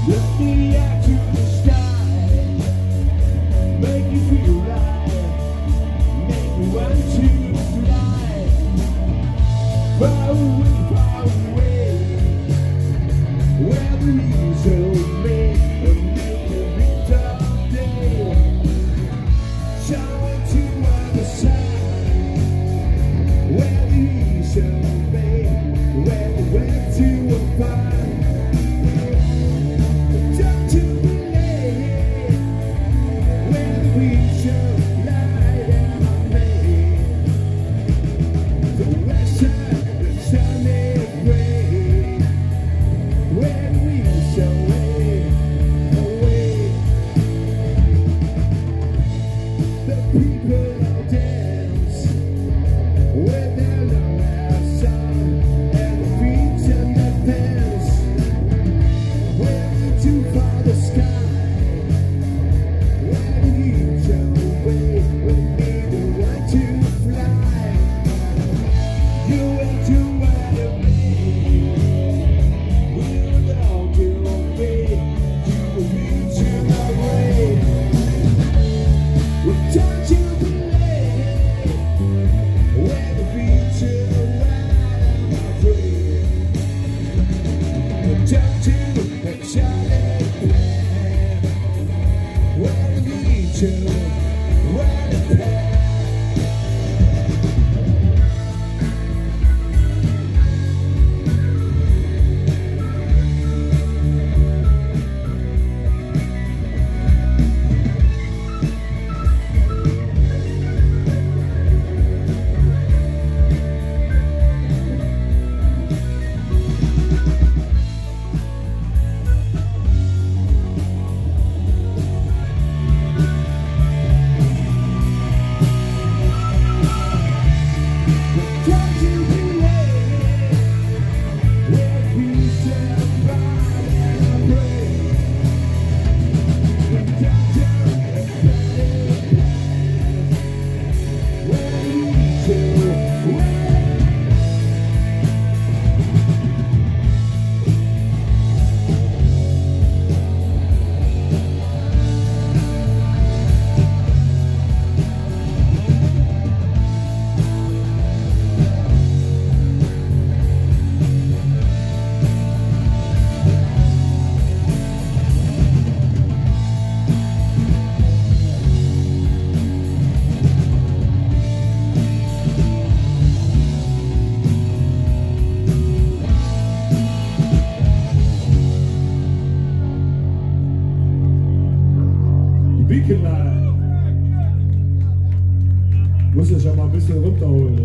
Lift me out to the sky, make me feel right, make me want to fly, far away, where the leaves will make a victor day. Shower to other side, where the leaves will make, where the way to a fire. Muss ich ja mal ein bisschen runterholen.